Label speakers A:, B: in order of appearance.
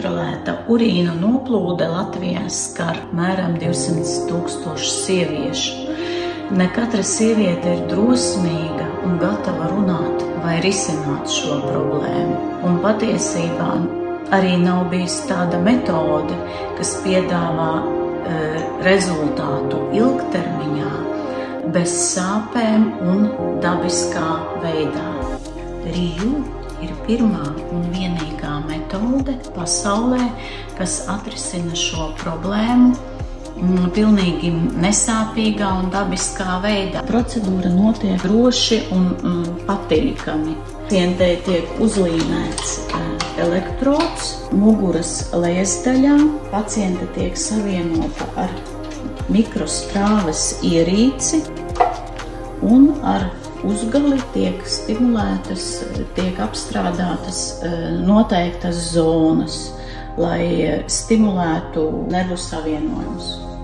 A: nekontrolēta urīna noplūde Latvijā skar mēram 200 000 sieviešu. Ne katra sieviete ir drosmīga un gatava runāt vai risināt šo problēmu. Un patiesībā arī nav bijis tāda metode, kas piedāvā rezultātu ilgtermiņā, bez sāpēm un dabiskā veidā. RIU ir pirmā un vienīgā metode pasaulē, kas atrisina šo problēmu pilnīgi nesāpīgā un dabiskā veidā. Procedūra notiek droši un patīkami. Pacientei tiek uzlīmēts elektrods muguras lejasdaļā. Paciente tiek savienota ar mikrostrāves ierīci un ar uzgali tiek stimulētas, tiek apstrādātas noteiktas zonas, lai stimulētu nervu savienojumus.